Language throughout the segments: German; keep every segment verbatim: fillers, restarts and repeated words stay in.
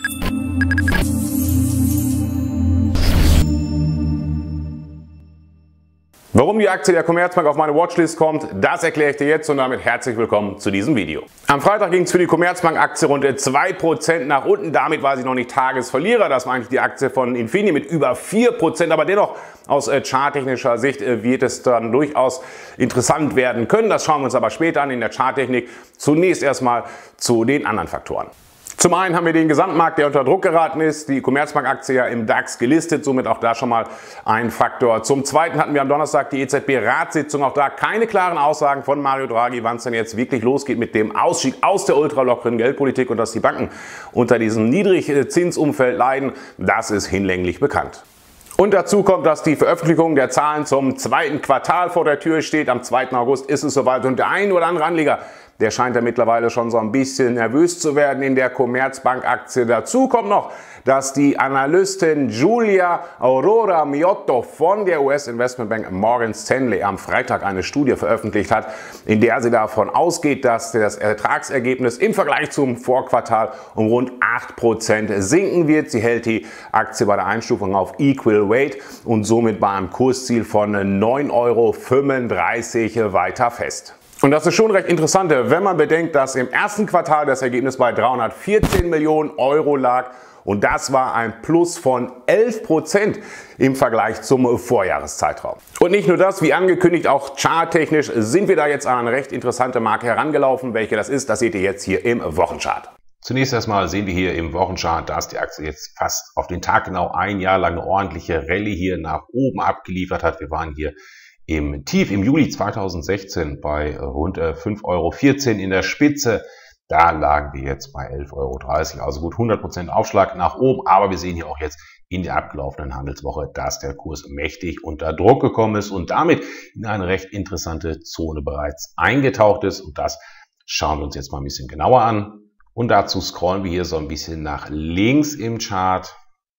Warum die Aktie der Commerzbank auf meine Watchlist kommt, das erkläre ich dir jetzt und damit herzlich willkommen zu diesem Video. Am Freitag ging es für die Commerzbank-Aktie rund zwei Prozent nach unten. Damit war sie noch nicht Tagesverlierer. Das war eigentlich die Aktie von Infineon mit über vier Prozent. Aber dennoch aus charttechnischer Sicht wird es dann durchaus interessant werden können. Das schauen wir uns aber später an in der Charttechnik. Zunächst erstmal zu den anderen Faktoren. Zum einen haben wir den Gesamtmarkt, der unter Druck geraten ist. Die Commerzbank-Aktie ja im DAX gelistet, somit auch da schon mal ein Faktor. Zum Zweiten hatten wir am Donnerstag die E Z B-Ratssitzung. Auch da keine klaren Aussagen von Mario Draghi, wann es denn jetzt wirklich losgeht mit dem Ausstieg aus der ultralockeren Geldpolitik und dass die Banken unter diesem Niedrigzinsumfeld leiden. Das ist hinlänglich bekannt. Und dazu kommt, dass die Veröffentlichung der Zahlen zum zweiten Quartal vor der Tür steht. Am zweiten August ist es soweit und der ein oder andere Anleger, der scheint ja mittlerweile schon so ein bisschen nervös zu werden in der Commerzbank-Aktie. Dazu kommt noch, dass die Analystin Julia Aurora Miotto von der U S-Investmentbank Morgan Stanley am Freitag eine Studie veröffentlicht hat, in der sie davon ausgeht, dass das Ertragsergebnis im Vergleich zum Vorquartal um rund acht Prozent sinken wird. Sie hält die Aktie bei der Einstufung auf Equal Weight und somit bei einem Kursziel von neun Euro fünfunddreißig weiter fest. Und das ist schon recht interessant, wenn man bedenkt, dass im ersten Quartal das Ergebnis bei dreihundertvierzehn Millionen Euro lag und das war ein Plus von elf Prozent im Vergleich zum Vorjahreszeitraum. Und nicht nur das, wie angekündigt, auch charttechnisch sind wir da jetzt an eine recht interessante Marke herangelaufen. Welche das ist, das seht ihr jetzt hier im Wochenchart. Zunächst erstmal sehen wir hier im Wochenchart, dass die Aktie jetzt fast auf den Tag genau ein Jahr lang eine ordentliche Rallye hier nach oben abgeliefert hat. Wir waren hier im Tief im Juli zweitausendsechzehn bei rund fünf Euro vierzehn in der Spitze. Da lagen wir jetzt bei elf Euro dreißig, also gut hundert Prozent Aufschlag nach oben. Aber wir sehen hier auch jetzt in der abgelaufenen Handelswoche, dass der Kurs mächtig unter Druck gekommen ist und damit in eine recht interessante Zone bereits eingetaucht ist. Und das schauen wir uns jetzt mal ein bisschen genauer an. Und dazu scrollen wir hier so ein bisschen nach links im Chart.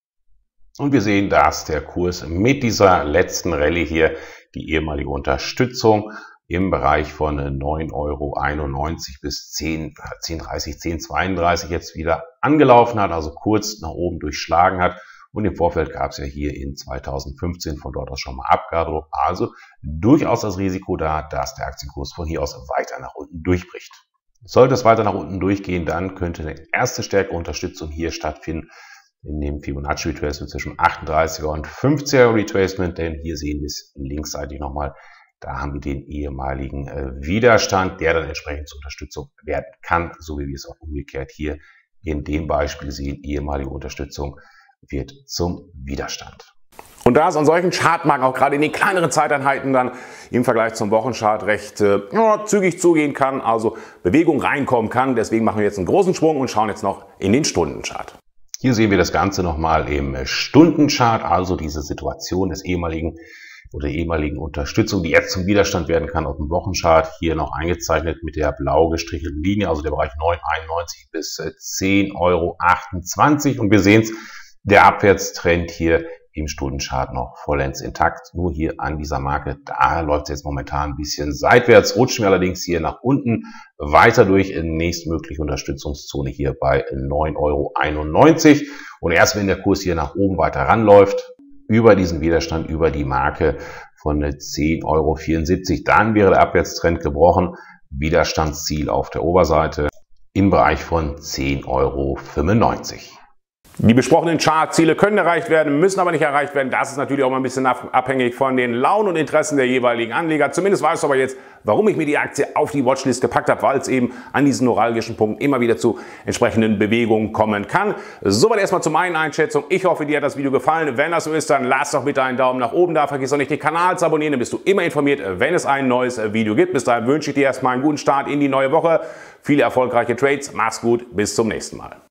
Und wir sehen, dass der Kurs mit dieser letzten Rallye hier die ehemalige Unterstützung im Bereich von neun Euro einundneunzig bis zehn dreißig, zehn zweiunddreißig jetzt wieder angelaufen hat, also kurz nach oben durchschlagen hat. Und im Vorfeld gab es ja hier in zweitausendfünfzehn von dort aus schon mal Abgabe. Also durchaus das Risiko da, dass der Aktienkurs von hier aus weiter nach unten durchbricht. Sollte es weiter nach unten durchgehen, dann könnte eine erste stärkere Unterstützung hier stattfinden in dem Fibonacci Retracement zwischen achtunddreißiger und fünfziger Retracement, denn hier sehen wir es linksseitig nochmal, da haben wir den ehemaligen äh, Widerstand, der dann entsprechend zur Unterstützung werden kann, so wie wir es auch umgekehrt hier in dem Beispiel sehen, ehemalige Unterstützung wird zum Widerstand. Und da es an solchen Chartmarken auch gerade in den kleineren Zeiteinheiten dann im Vergleich zum Wochenchart recht äh, ja, zügig zugehen kann, also Bewegung reinkommen kann, deswegen machen wir jetzt einen großen Schwung und schauen jetzt noch in den Stundenchart. Hier sehen wir das Ganze nochmal im Stundenchart, also diese Situation des ehemaligen oder ehemaligen Unterstützung, die jetzt zum Widerstand werden kann auf dem Wochenchart. Hier noch eingezeichnet mit der blau gestrichelten Linie, also der Bereich neun Euro einundneunzig bis zehn Euro achtundzwanzig. Und wir sehen es, der Abwärtstrend hier im Stundenchart noch vollends intakt. Nur hier an dieser Marke, da läuft es jetzt momentan ein bisschen seitwärts, rutschen wir allerdings hier nach unten weiter durch in nächstmögliche Unterstützungszone hier bei neun Euro einundneunzig. Und erst wenn der Kurs hier nach oben weiter ranläuft, über diesen Widerstand, über die Marke von zehn Euro vierundsiebzig, dann wäre der Abwärtstrend gebrochen. Widerstandsziel auf der Oberseite im Bereich von zehn Euro fünfundneunzig. Die besprochenen Chartziele können erreicht werden, müssen aber nicht erreicht werden. Das ist natürlich auch mal ein bisschen abhängig von den Launen und Interessen der jeweiligen Anleger. Zumindest weißt du aber jetzt, warum ich mir die Aktie auf die Watchlist gepackt habe, weil es eben an diesen neuralgischen Punkten immer wieder zu entsprechenden Bewegungen kommen kann. Soweit erstmal zu meinen Einschätzungen. Ich hoffe, dir hat das Video gefallen. Wenn das so ist, dann lass doch bitte einen Daumen nach oben da. Vergiss auch nicht, den Kanal zu abonnieren, dann bist du immer informiert, wenn es ein neues Video gibt. Bis dahin wünsche ich dir erstmal einen guten Start in die neue Woche. Viele erfolgreiche Trades. Mach's gut. Bis zum nächsten Mal.